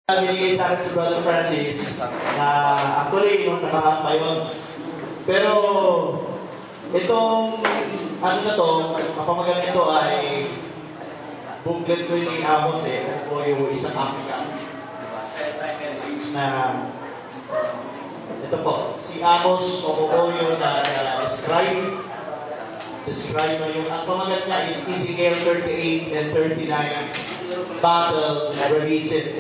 Binigay sa akin si Brother Francis na actually yung nakaraan pa yun. Pero itong ano na to, mapamagal nito ay booklet ko ni Amos o yung isang Africa. Message na ito po, si Amos o yung describe na yung ang pamagat niya is Ezekiel 38 and 39 battle, release it.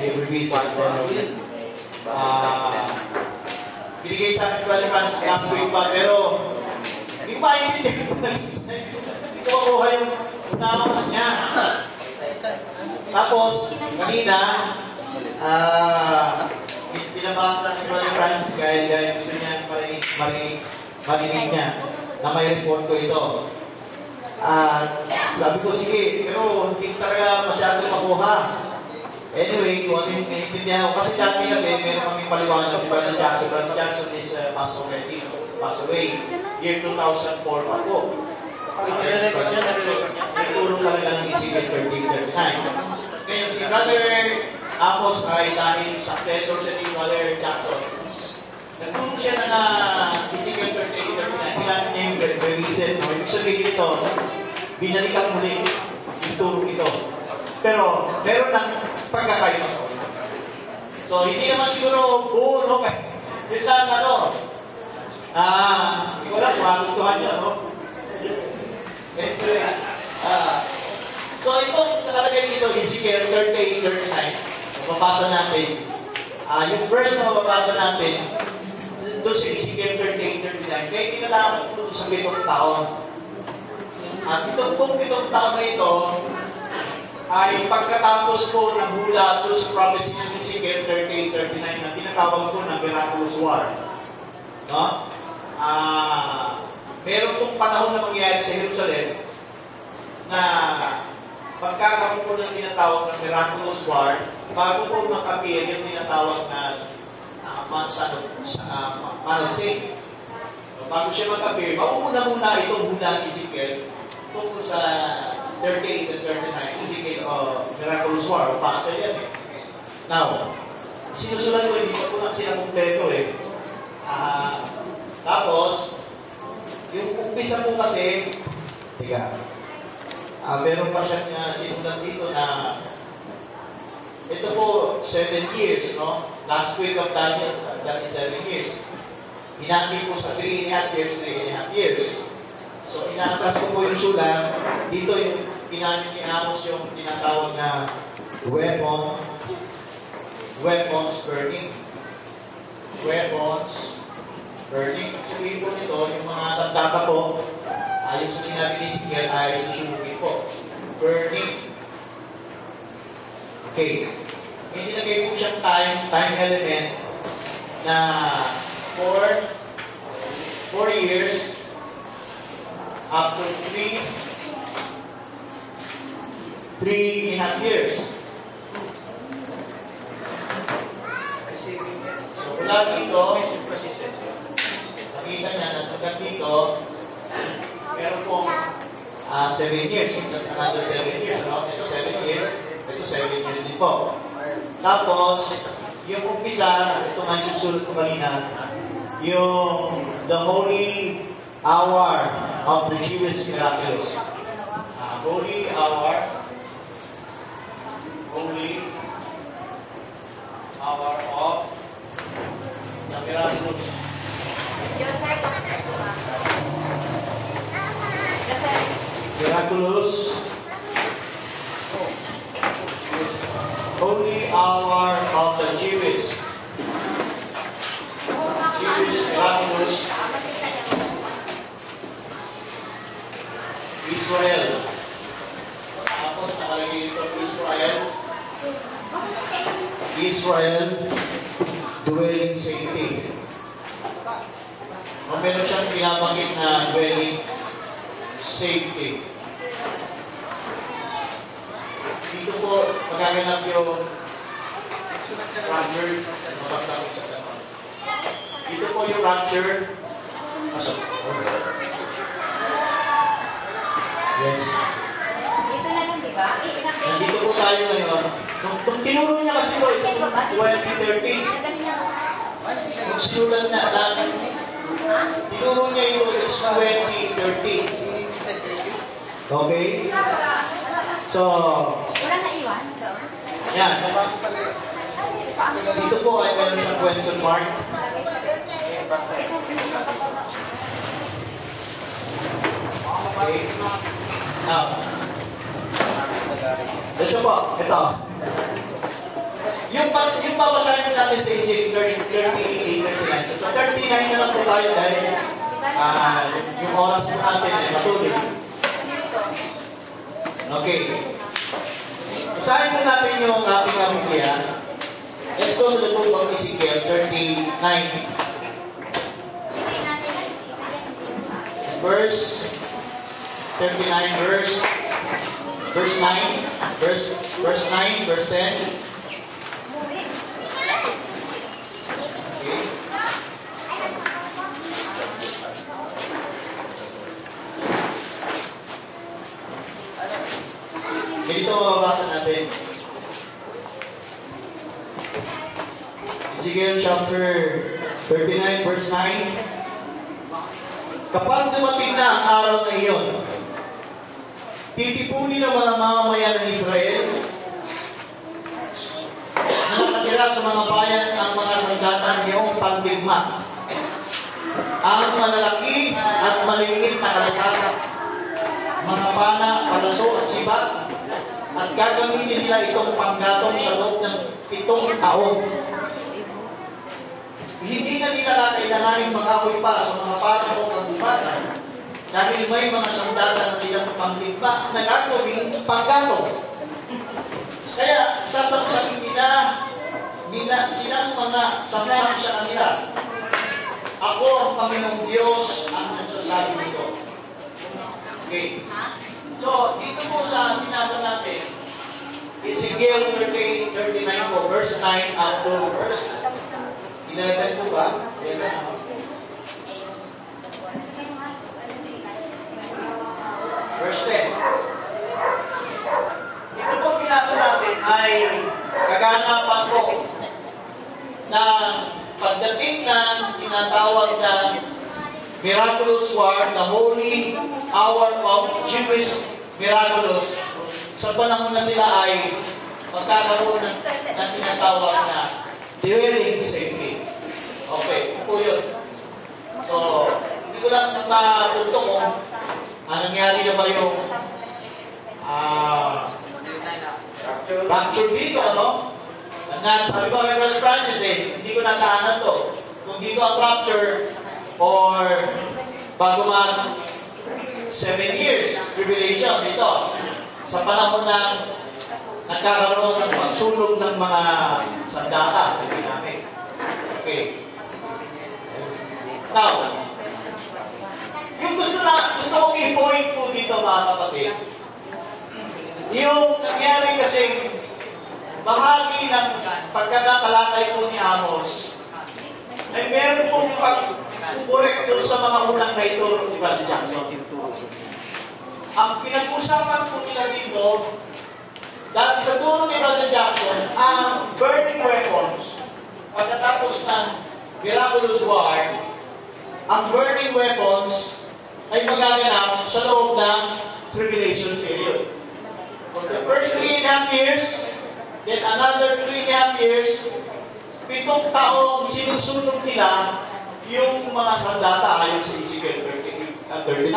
Binigay sa akin Brother Francis last week pa, pero hindi ko maintindihan. Hindi ko makuha yung unawan niya. Tapos, kanina, pinabasa ni Brother Francis gaya gusto niya marinig niya na may report ko ito. Sabi ko, sige, pero hindi talaga masyadong makuha. Anyway, kung ano yung naiintindihan ko, kasi dati meron kami paliwanag si Brother Jackson. Brother Jackson is passed away. Year 2004 pa po. Nagturo talaga ng Ezekiel 13:39. Ngayon, si Brother Amos ay dahil successor siya ni Brother Jackson. Nagturo siya na Ezekiel 13:39. Kailangan niya yung release. Ibig sabihin ito, binalikan muli yung turo ito. Pero, meron ng pagkakaiba. So, hindi naman siguro buo, no? Yun lang, hindi ko lang kung magustuhan niya, no? So, itong nakalagay dito, Ezekiel 38:39. Mababasa natin. Yung verse na mababasa natin, doon sa Ezekiel 38:39, kaya kinalaman ko sa 7 taon. At itong 7 taon na ito, ay pagkatapos ko ng hula doon sa prophecy ng Ezekiel 38:39 na tinatawag ko ng miraculous war. No? Meron itong panahon na mangyayari sa Jerusalem na pagkakaroon ko ng tinatawag ng miraculous war, bago ko makapir yung tinatawag na Manasing. Bago siya makapir, mauuna itong hula ng Ezekiel tungkol sa 38 and 39, Ezekiel miraculous war, o pakita yan eh. Now, sinusulat ko, hindi ko lang sila kompleto eh. Tapos, yung umpisa po kasi, meron pa siyang sinulat dito na ito po, 7 years, no? Last week of Daniel, that is 7 years. Hinati po sa 3.5 years, 3.5 years. So, inaatas ko po yung sulat. Dito yung ginamit ni Amos yung tinatawag na weapons burning. Weapons burning. Sabihin po nito, yung mga sandata po, ayon sa sinabi ni Ezekiel, ay susunugin po. Burning. Okay. May nilagay po siyang time element na 4 years after 3.5 years. So, mula dito, nakita niya na hanggang dito, meron pong 7 years. That's another 7 years. No? Ito 7 years. Ito 7 years din po. Tapos, yung umpisa, ito nga yung susunod ko kanina, yung the holy hour of the Jewish miraculous. Holy hour of the miraculous. Miraculous. Holy hour of the Jewish miraculous. Israel. Tapos nakalagay dito Israel dwelling safety. Meron siyang pinabanggit na dwelling safety. Dito po magaganap yung rapture. Dito po yung rapture. Yes. Ito na lang, di ba? Nandito po tayo ngayon. Nung tinuro niya kasi po, it's 2013. Nung sinulat na lang, tinuro niya ito, it's 2013. Okay? So, yan. Dito po ay meron siyang question mark. Okay. Now, ito po, ito. Yung babasahin natin sa isip, 38, 39. So, 39 na lang po tayo dahil yung oras po natin ay matuloy. Okay. Basahin po natin yung ating Biblia. Let's go to the book of Ezekiel, 39. Verse 39, verse 9, verse 9, verse 10. Okay. Ganito mababasa natin. Ezekiel chapter 39, verse 9. Kapag dumating na ang araw na iyon, titipunin ng mga mamamayan ng Israel na nakatira sa mga bayan ang mga sandatan niyong pagdigma. Ang malalaki at maliliit na kalasaka, mga pana, palaso at sibat, at gagamitin nila itong panggatong sa loob ng 7 taon. Hindi na nila kailanganin mag-akoy pa sa mga pana o kagubatan dahil may mga sandata na silang pangdigma na gagawing panggato. Kaya sasapsakin nila silang mga samsam sa kanila. Ako ang Panginoong Diyos ang nagsasabi nito. Okay. So, dito po sa binasa natin, Ezekiel 39 po, verse 9 up to verse 11 po ba? 11. Verse 10. Ito po binasa natin ay kaganapan po na pagdating ng tinatawag na miraculous war, the holy hour of Jewish miraculous. Sa panahon na sila ay magkakaroon ng tinatawag na dwelling safety. Okay, po yun. So, hindi ko lang mapunto kung nangyari na ba yung rapture dito, ano? Sabi ko kay Brother Francis hindi ko nataanan to. Kung dito ang rapture or bago mag 7 years tribulation dito sa panahon ng nagkakaroon ng pagsulog ng mga sandata hindi namin. Okay. Now, yung gusto kong i-point po dito mga kapatid, yung nangyari kasing bahagi ng pagkakakalakay po ni Amos ay meron pong pag-correct doon sa mga unang naituro ni Brother Jackson. Ang pinag-usapan po nila dito, dahil sa turo ni Brother Jackson, ang burning weapons, pagkatapos ng miraculous war, ang burning weapons ay magaganap sa loob ng tribulation period. For the first 3.5 years, then another 3.5 years, 7 taong sinusunod nila yung mga sandata ayon sa Ezekiel 39.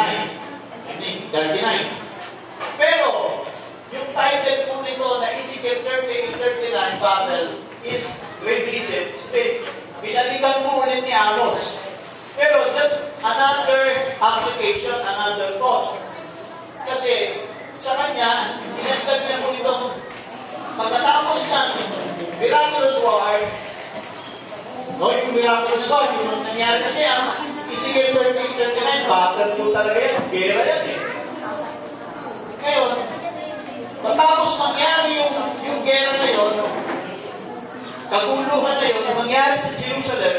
Pero, yung title po nito na Ezekiel 39 battle is revisit. Binalikan po ulit ni Amos. Pero that's another application, another thought. Kasi sa kanya, pinagdag niya po itong pagkatapos ng miraculous war, yung miraculous war, yung nangyari kasi ang Ezekiel 39, battle po talaga yan, gera yan eh. Ngayon, matapos mangyari yung gera na yun, kaguluhan na yun, yung mangyari sa Jerusalem,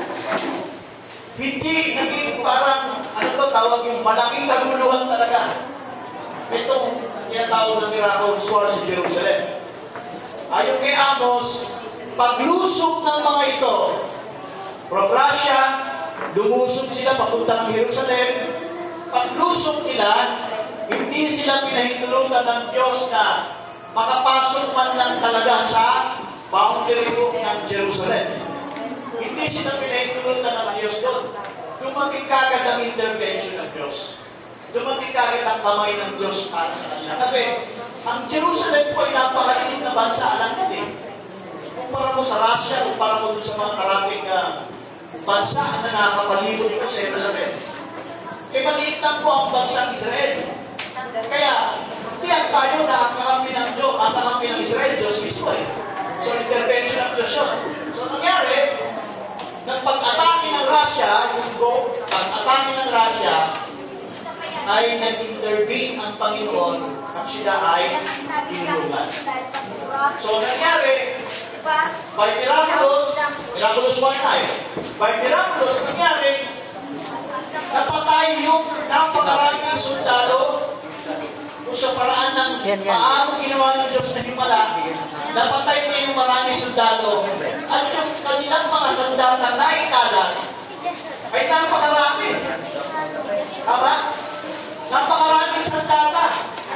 hindi naging parang, tawag yung malaking kaguluhan talaga. Itong tinatawag ng miracle war sa Jerusalem. Ayon kay Amos, paglusok ng mga ito, from Russia, lumusok sila papunta ng Jerusalem. Paglusok nila, hindi sila pinahintulutan ng Diyos na makapasok man lang talaga sa boundary book ng Jerusalem. Hindi sila pinahintulutan ng Diyos doon. Dumating kagad ang intervention ng Diyos. Dumating kagad ang kamay ng Diyos para sa kanila. Kasi ang Jerusalem po ay napakaliit na bansa, alam natin. Kumpara mo sa Russia, kumpara mo sa mga karating bansa na nakakapalibot ito sa Jerusalem. E maliit lang po ang bansang Israel. Kaya, tiyak tayo na ang kakampi ng Diyos, ang kakampi ng Israel, Diyos mismo eh. So, intervention ng Diyos yun. So, nangyari, nang pag-atake ng Russia, pag-atake ng Russia, ay nag-intervene ang Panginoon at sila ay tinulungan. So, nangyari, by miraculous 1:9, by miraculous, nangyari, napatay yung napakaraming sundalo kung sa paraan ng paano ginawa ng Diyos na himala, napatay niya yung maraming sundalo at yung kanilang mga sandata na ikalat ay napakarami. Tama? Napakaraming sandata.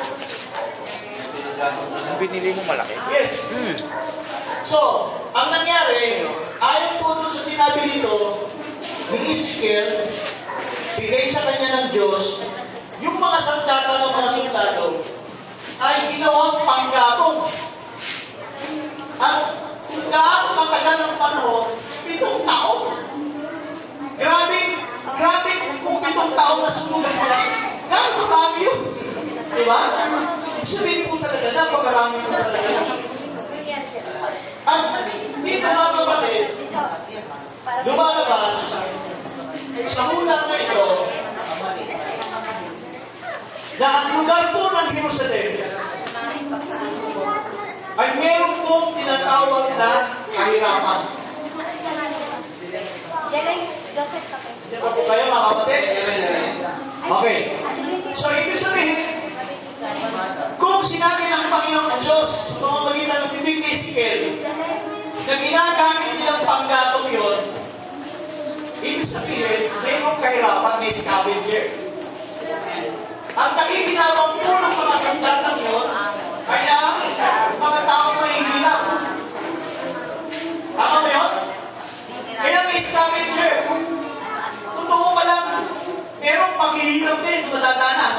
Binili mo malaki? Yes. So, ang nangyari, ayon po doon sa sinabi dito, ni Ezekiel, bigay sa kanya ng Diyos, yung mga sandata ng mga sundalo ay ginawang panggatong. At gaano katagal ng panahon, 7 taon. Grabe kung 7 taon na sunugan mo lang. Gaano marami yun? Diba? Sabihin po talaga, napakarami po talaga. At dito mga kapatid, lumalabas sa ulat na ito na ang lugar po ng Jerusalem ay meron pong tinatawag na kahirapan. Hindi ba po kayo mga kapatid? Okay. So, ibig sabihin, kung sinabi ng Panginoon Diyos sa pamamagitan ng bibig ni Ezekiel na ginagamit nilang panggatong yun, ibig sabihin, mayroong kahirapan, may scavenger. Ang nakikinabang po ng mga sandatang yun ay ang mga taong mahihirap. Tama ba yun? Kaya may scavenger. Totoo pa lang, merong paghihirap din, madadanas.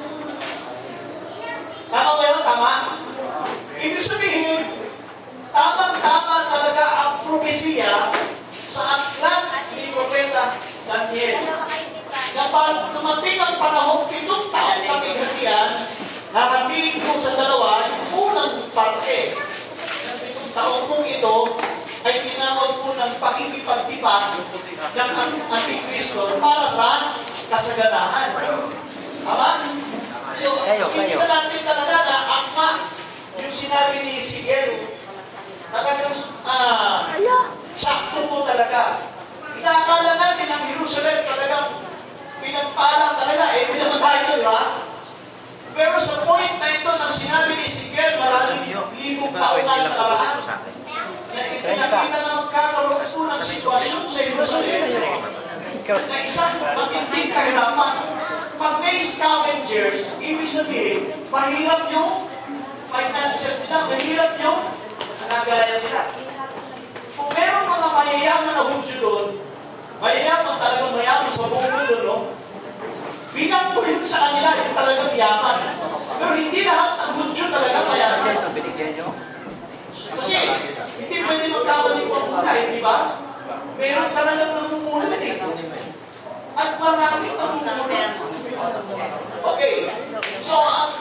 Tama ba yun? Tama? Ibig sabihin, tamang-tama talaga ang propesiya sa aklat ni Propeta Daniel. Na pag dumating ang panahon, 7 taon kami hatian, nakatingin ko sa dalawa, yung unang parte. 7 taon kong ito ay tinawag po ng pakikipagtipan ng Antikristo para sa kasaganahan. Tama? So, hindi na natin talaga na akma yung sinabi ni Ezekiel. Talagang sakto po talaga. Inaakala natin ang Jerusalem talagang pinagpala talaga, pinamatay ito, di ba? Pero sa point na ito ng sinabi ni Ezekiel, maraming libong taon na nakaraan. Na ipinakita na magkakaroon po ng sitwasyon sa Jerusalem na isang matinding kahirapan. Pag may scavengers, ibig sabihin, mahirap yung finances nila, mahirap yung nagaya nila. Kung meron mga mayayaman na Hudyo doon, mayayaman talagang mayaman sa buong mundo, no? Bilang po yun sa kanila, yung talagang yaman. Pero hindi lahat ang Hudyo talaga mayaman. Kasi, hindi pwede magkabalik po ang buhay, di ba? Meron talagang namumulan eh. At maraming namumulan. Okay. So,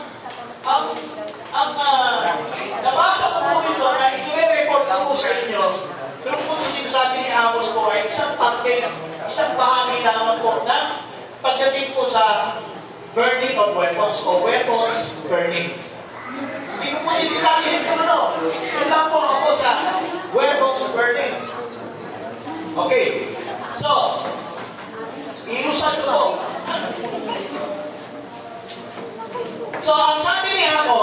nabasa ko po dito na i-report ko po sa inyo, pero po sa sinasabi ni Amos po ay isang bahagi naman po na pagdating po sa burning of weapons o weapons burning. Hindi ko po initalihin ko ano. Ito po ako sa weapons burning. Okay. So, iusan ko po. So, ang sabi ni Amos,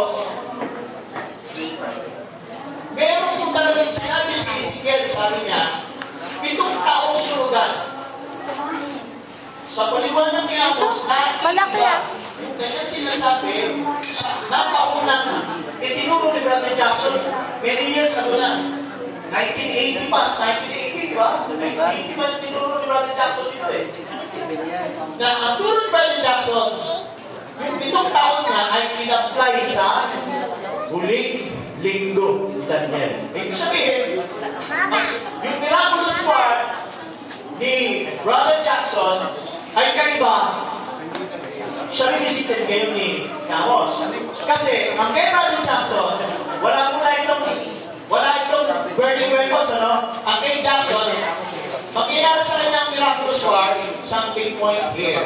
sabi niya, 7 taong sunugan. Sa paliwanag ni Amos, iba yung kanyang sinasabi, napaunang itinuro ni Brother Jackson many years ago na. 1980 pa, 1980 ba? 1980 pa tinuro ni Brother Jackson ito eh. Na ang turo ni Brother Jackson, yung 7 taon niya ay in-apply sa huling linggo ni Daniel. Ibig sabihin, yung miraculous word ni Brother Jackson ay kaiba siya rin-visited ngayon ni Amos. Kasi, ang kay Brother Jackson, wala itong burning weapons, ano? Ang kay Jackson, mangyayari sa kanyang miraculous word, something point here.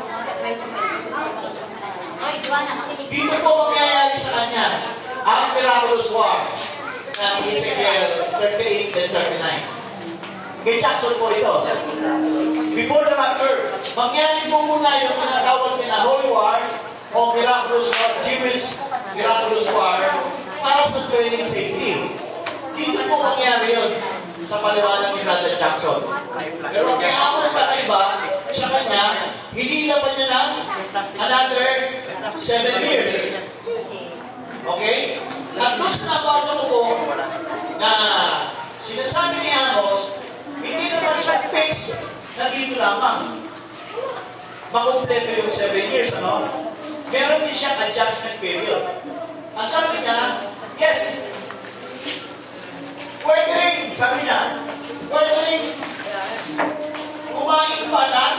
Dito po mangyayari sa kanya ang miraculous word na Ezekiel 38 and 39. Kay Jackson po ito. Before the rapture, mangyayari po muna yung tinatawag na Holy War o miraculous war, Jewish miraculous war para sa training safety. Dito po mangyayari yun sa paliwanag ni Brother Jackson. Pero kaya Amos kakaiba, sa kanya, hindi na pa niya ng another 7 years. Okay? At doon sa nabasa ko po na sinasabi ni Amos, hindi naman siya fix na dito lamang. Makumpleto yung 7 years, ano? Meron din siyang adjustment period. Ang sabi niya, yes, pwede rin, sabi niya, pwede rin kumain pa ng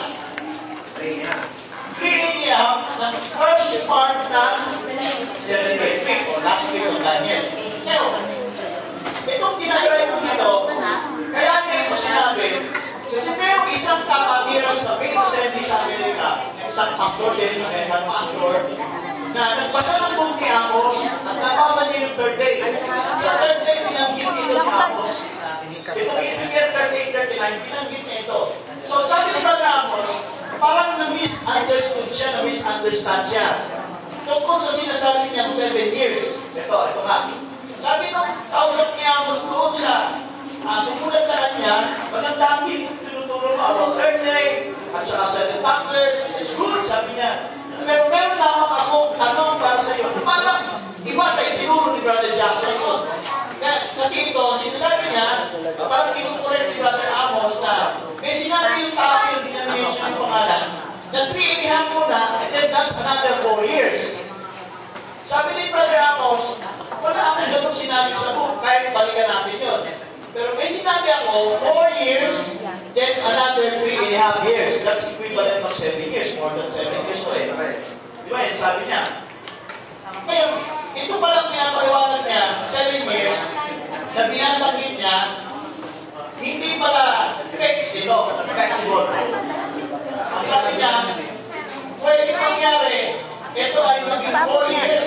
3.5 ng first part ng 7th week o last week ng Daniel. Pero, itong tinagray mo dito, kaya niya ito sinabi, kasi merong isang kapagiran sa Faith Assembly sa Amerika, isang pastor din, isang pastor, na nagbasa ng book ni Amos at nabasa niya yung 3rd day. Sa 3rd day, binanggit ito ni Amos. Itong Ezekiel 38-39, binanggit niya ito. So, sabi ni Brother Amos, parang na-misunderstood siya, na-misunderstand siya. Tungkol sa sinasabi niyang 7 years. Ito nga. Sabi nung kausap ni Amos doon siya, sumulat sa kanya, magandang tinuturo about 3rd day, at saka 7 factors, it's good, sabi niya. Pero meron lamang akong tanong para sa iyo. Parang iba sa itinuro ni Brother Jackson yun. Kasi ito, sinasabi niya, parang kinukulit ni Brother Amos na may sinabi yung tao yung denomination yung pangalan, na 3.5 muna, and then that's another 4 years. Sabi ni Brother Amos, wala akong ganun sinabi sa book, kahit balikan natin yun. Pero may sinabi ako, 4 years, then another 3.5 years. That's equivalent of 7 years, more than 7 years to eh. Di ba yun, sabi niya. Ngayon, ito palang pinapaliwanag niya, 7 years, na binabanggit niya, hindi pala fixed ito, flexible. Ang sabi niya, pwede mangyari, ito ay maging 4 years.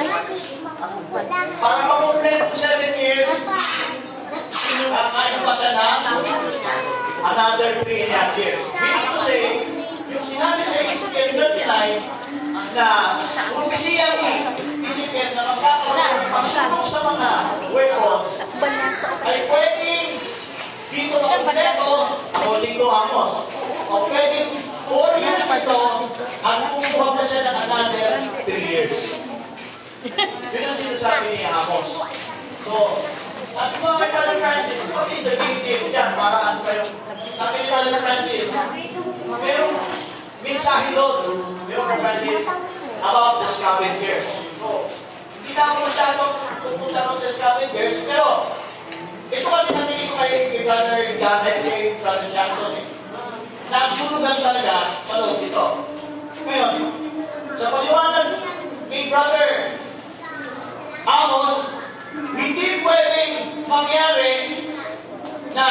Para makumpleto 7 years, kakain pa siya ng another 3.5 years. Meaning to say, yung sinabi sa Ezekiel 39 na propesya ni Ezekiel na magkakaroon ng pagsunog sa mga weapons ay pwedeng dito makumpleto o dito Amos. O pwedeng 4 years ito at kumuha pa siya ng another 3 years. Yun ang sinasabi ni Amos. So, sabi mo kay Brother Francis, what is a big deal dyan? Para ano ba yung... Sabi ni Brother Francis, merong mensahe doon, Brother Francis, about the scavengers. So, hindi na ako masyadong pupunta doon sa scavengers, pero ito kasi nabili ko kay Brother Janet, kay Brother Jackson, nasunugan talaga sa loob dito. Ngayon, sa paliwanag ni Brother Amos, hindi pwedeng mangyari na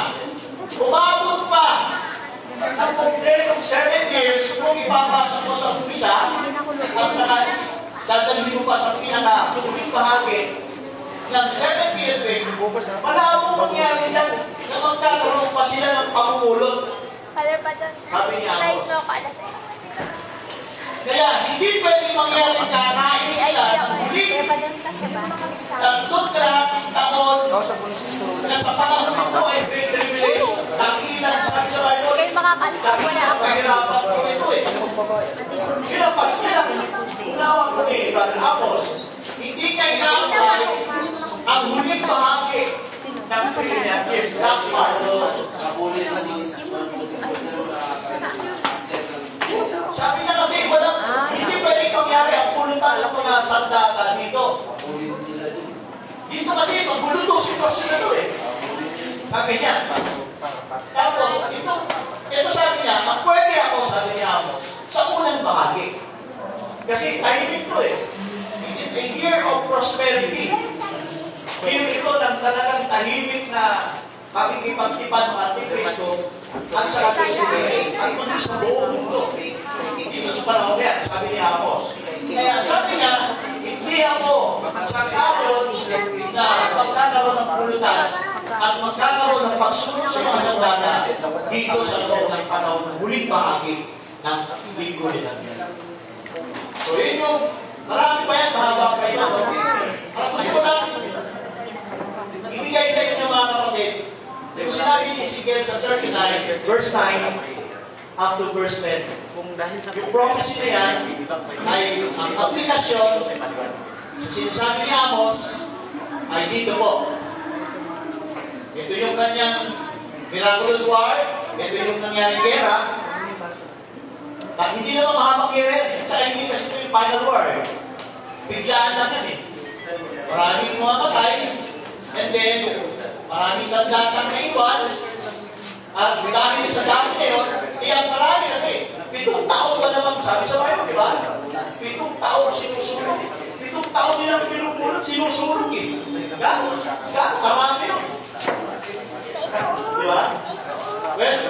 umabot pa ang kompletong 7 years kung ipapasok mo sa umpisa at saka dadalhin mo pa sa pinaka-uling bahagi ng 7 year thing, malabo mangyari lang na magkakaroon pa sila ng pangungulot. Sabi ni Amos. Kaya hindi pwede mangyari kakain sila ng huling tatlong kalahating taon na sa panahon nito ay great tribulation. Takilan, sabi sa Bible, Kayo makakalis na wala ako. kahirapan ko ito eh. Hirapan, unawag ko eh, Brother Amos, hindi niya inaaway ang huling bahagi ng 3 years. Last part. Sabi niya kasi, hindi pwedeng mangyari ang pulutan ng mga sandata dito. Dito kasi, magulo itong sitwasyon na ito eh. Sabi niya. Tapos, ito sabi niya, ang pwede ako, sabi niya ako, sa unang bahagi. Kasi tahimik ito eh. It is a year of prosperity. Year ito ng talagang tahimik na pakikipagtipan ng Antikristo at sa Antikristo at kundi sa buong mundo. Dito sa panahon yan, sabi niya Amos. Kaya sabi niya, hindi ako magkakaroon na magkakaroon ng pulutan at magkakaroon ng pagsunod sa mga sandata dito sa loob ng panahon ng huling bahagi ng linggo nila. So yun yung, marami pa yan, mahaba pa yun. Ang gusto ko lang, ibigay sa inyo mga kapatid, yung sinabi ni Ezekiel sa 39, verse 9, up to verse 10. Yung prophecy na yan ay ang aplikasyon sa sinasabi ni Amos ay dito po. Ito yung kanyang miraculous word, ito yung nangyaring gera. At hindi naman mahabang gera, sa hindi kasi ito yung final word. Biglaan lang yan eh. Maraming mga matay, and then maraming sandatang naiwan, at dahil sa dami ngayon, ang marami kasi, 7 taon ba naman sabi sa Bible, di ba? 7 taon sinusulog. 7 taon nilang pinupulot, sinusulog eh. Gano'n karami yun. Di ba? Well,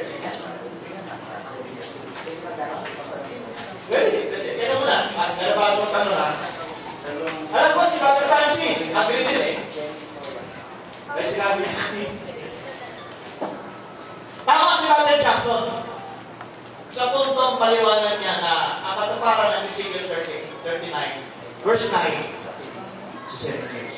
kaya mo na, kaya ba ako tanong na? Alam ko si Brother Francis, agree din eh. Kaya sinabi niya, tama si Brother Jackson. Sa puntong paliwanag niya na ang katuparan ng Ezekiel 39, verse 9 to 17.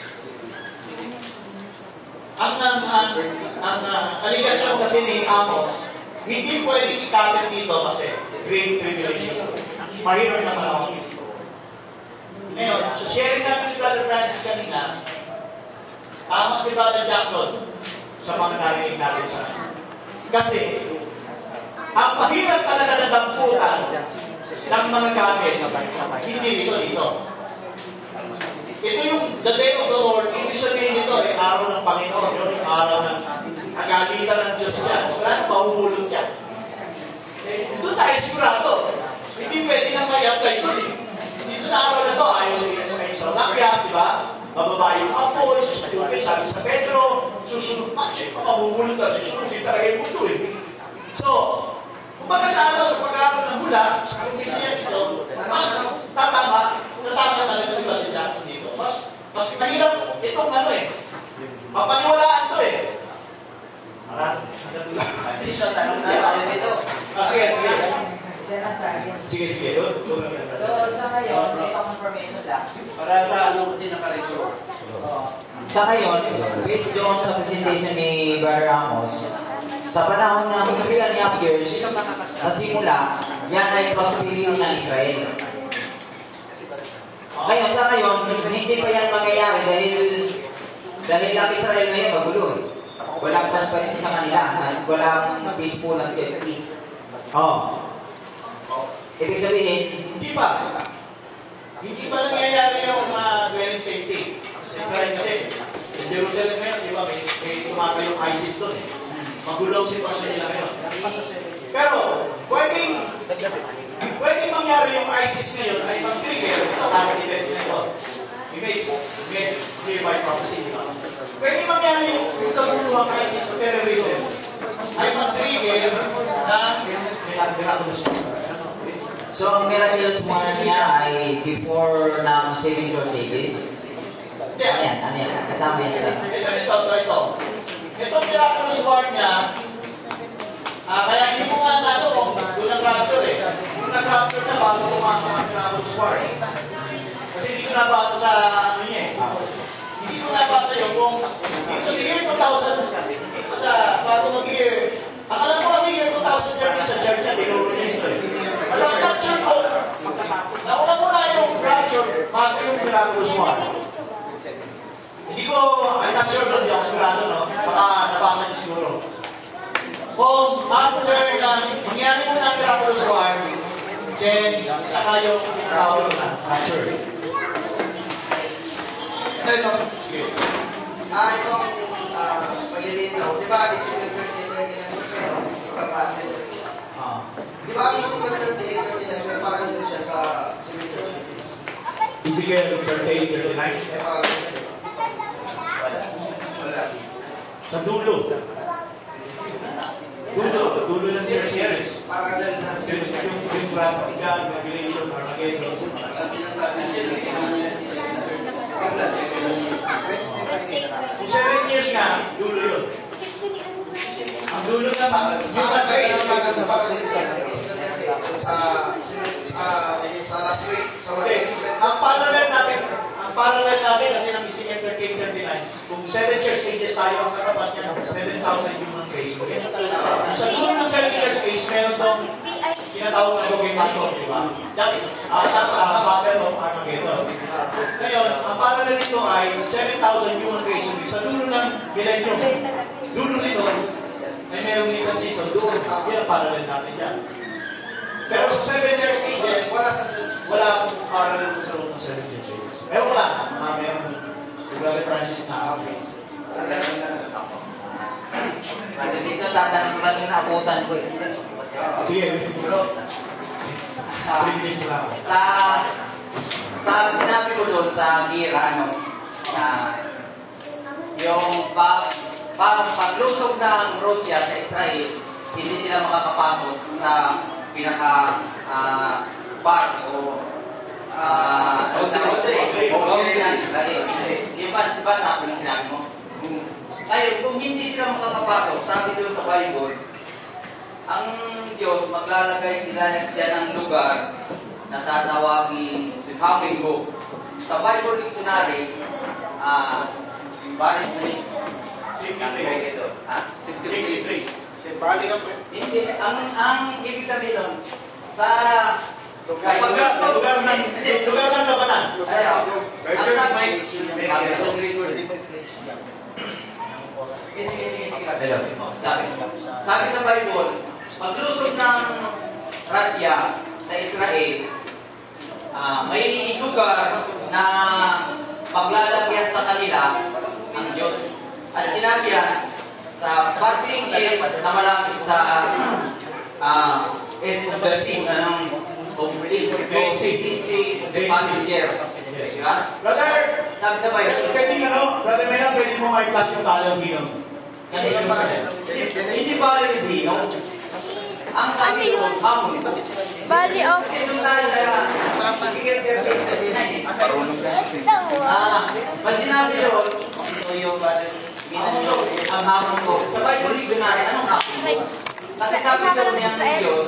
Ang aligasyon kasi ni Amos, hindi pwede ikapit dito kasi great tribulation. Mahirap na panahon. Ngayon, so sharing natin ni Brother Francis kanina, tama si Brother Jackson sa mga narinig natin sa kasi, ang mahirap talaga na damputan ng mga gamit, hindi dito. Ito yung the day of the Lord, ibig sabihin nito, araw ng Panginoon, yun yung araw ng kagalitan ng Diyos dyan. Wala, mahuhulog yan. Doon tayo sigurado. Hindi pwede nang may-apply doon eh. Dito sa araw na ito, ayaw sa Nakyas, di ba? Mababa yung apoy, susunod sabi sa Pedro, susunod pa, mahuhulog na, susunod talaga yung mundo eh. So, kumbaga sa sa pag-aaral ng hula, sa kongresya niya dito, mas tatama talaga si Brother Jackson dito. Mas mahirap itong mapaniwalaan to eh. Hindi siya tanong na dito. Sige. So, sa ngayon, ito confirmation lang. Para sa kasi naka-record. Sa ngayon, based doon sa presentation ni Brother Amos, sa panahon ng 3.5 years na simula, yan ay prosperity ng Israel. Ngayon, sa ngayon, hindi pa yan mangyayari dahil ang Israel ngayon magulo. Walang prosperity sa kanila at walang peaceful na safety. Ibig sabihin, hindi pa nangyayari yung dwelling safety. Israel kasi, in Jerusalem ngayon, di ba, may tumatay yung ISIS doon eh. Magulaw sitwasyon nila ngayon. Pero, pwedeng mangyari yung ISIS ngayon ay mag-trigger sa target events na ito. Image, nearby prophecy, di ba? Pwedeng mangyari yung kaguluhang ISIS sa terrorism ay mag-trigger ng miraculous. so ang miraculous war niya ay before ng 7 Lord Ages. Ano yan? Kasama yan. Ito. Itong miraculous war niya, kaya hindi mo nga doon ang rapture eh. Yung nag-rapture capture na bago pumasok ang Miraculous War. Kasi hindi ko nabasa sa ano niya eh. Hindi ko nabasa yun kung dito sa year 2000, dito sa bago mag-year, ang alam ko kasi year 2013 sa church na tinuro niya ito eh. Pero ang capture ko, nauna mo na yung capture bago yung Miraculous War. Hindi ko, I'm not sure doon, hindi ako sigurado, no? Baka nabasa niyo siguro. Kung after na mangyari mo ng Miraculous War, then saka yung tinatawag na capture. Ito. Sige. Itong paglilinaw, di ba isipin ko di ba ang isipin ko may parang doon siya sa Ezekiel 38:39. Sa dulo. Dulo ng 30 years. Yung practical, regulation, Armageddon. Kung 7 years nga, dulo yun. Ang dulo na sa last week. ang parallel natin kasi ng Ezekiel 38:39, kung 7 years ages tayo, ang katapat niya ng 7,000 human race. Sa dulo ng 7 years age, meron itong tinatawag na Gogemagon, di ba? Sa Battle of Armageddon. Ngayon, ang parallel nito ay 7,000 human race. Sa dulo ng millennium, dulo nito, ay merong little season doon. Yan ang parallel natin dyan. Pero sa 7 years ages, wala akong parallel sa loob ng 7 years ages. Pero wala. Meron. Brother Francis na. Dito tatanong ko lang yung naabutan ko eh. Sige. 3 minutes lang. Sa sinabi ko doon sa gira, na yung paglusog ng Russia sa Israel, hindi sila makakapasok sa pinaka-part o di ba sabi ng sinabi mo? Ngayon, kung hindi sila makakapasok, sabi doon sa Bible, ang Diyos maglalagay sila dyan ng lugar na tatawagin Having Hope. Sa Bible Dictionary, Barren Place. Secret place. Hindi, ang ibig sabihin nun, sa lugar ng labanan. Sabi sa Bible, paglusog ng Russia sa Israel, may lugar na paglalagyan sa kanila ang Diyos. At sinabi yan, sa parting is na malapit sa East of the Sea, East of the Passenger. Diba? Brother, Sabi na ba yun? pwede Brother Mela, pwede mo may flash yung talo ng Ginom. Hindi ba yung Dino? Ang sabi ko, hamon. Bali of Kasi nung tayo sa Ezekiel 38:39, pag sinabi yun, ito yung ang hamon ko. Sa Bible Dictionary, anong hamon ko? Kasi sabi doon niya ng Diyos,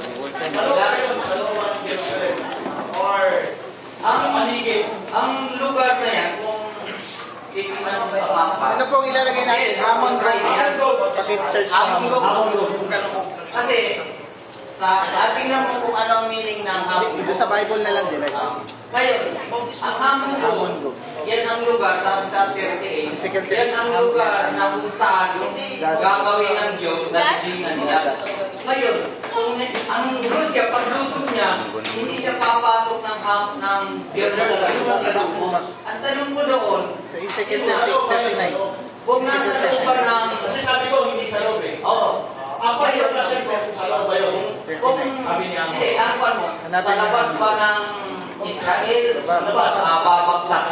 Or ang lugar na yan, kung titignan mo sa mapa, Ano pong ilalagay natin? Hamon Road. Pag-search mo Hamon Road. kasi tingnan mo kung ano ang meaning ng hamon. Dito sa Bible na lang din. Ngayon, ang hamon ko, yan ang lugar, sabi sa 38, yan ang lugar na kung saan gagawin ng Diyos na didinan nila. Ngayon, kung ang Rusya, paglusog niya, hindi siya papasok ng Diyos. Ang tanong ko doon, Sa Ezekiel 39. kung nasa lugar ng... kasi sabi ko, hindi sa loob eh. Oo. Ako yung flash ko sa loob ba yun? Kung, Sabi niya ako. hindi, ang kwan mo, sa labas ba ng Israel, babagsak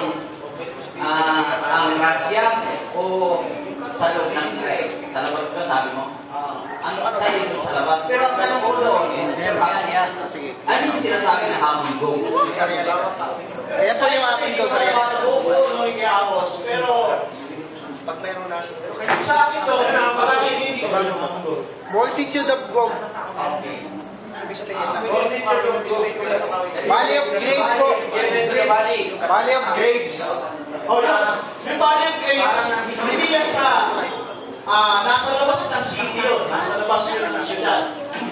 ang Russia o sa loob ng Israel? Sa labas ba, sabi mo? Ang sa'yo doon sa labas. Pero ang tanong ko doon, ano yung sinasabi na hamon go? Kaya po yung akin ko. Sa buko, no, yung Amos. Pero, Pag mayroon na. sa akin doon, parang hindi ko ba Multitude of gold. Okay. Valley of Grapes po. Valley of Grapes. O yun, yung Valley of Grapes, hindi yan sa, nasa labas ng city yun, nasa labas yun ng syudad.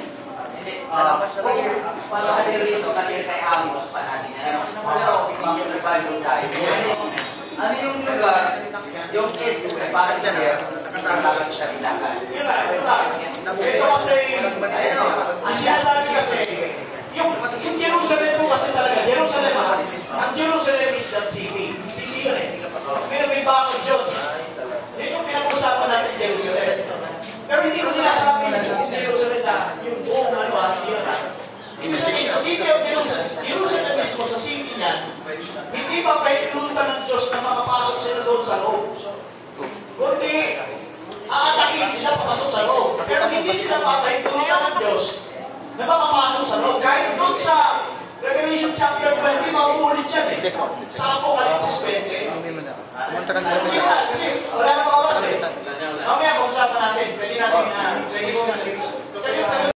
Para rito, kasi kay Amos pa natin. Ano yung lugar, yung east, parang ganyan, nakasalagat siya ilagan. Yun na, ito kasi, ang sinasabi kasi, yung Jerusalem po kasi talaga, Jerusalem, ang Jerusalem is that city. City yun eh. Pero may bakod yun. Yun yung pinag-usapan natin Jerusalem. Pero hindi ko sinasabi yung Jerusalem na yung buong yun na. Ibig sabihin, sa city of Jerusalem, Jerusalem mismo sa city niyan, hindi pa pahilutan ng Diyos na makapasok sila doon sa loob. Kundi, aatakin sila papasok sa loob. Pero hindi sila papahilutan ng Diyos na makapasok sa loob. Kahit doon sa Revelation chapter 20, mauulit yan eh. Sa Apocalypse 20. Kasi wala na makapas eh. Mamaya, pag-usapan natin. Pwede natin na, pwede mo na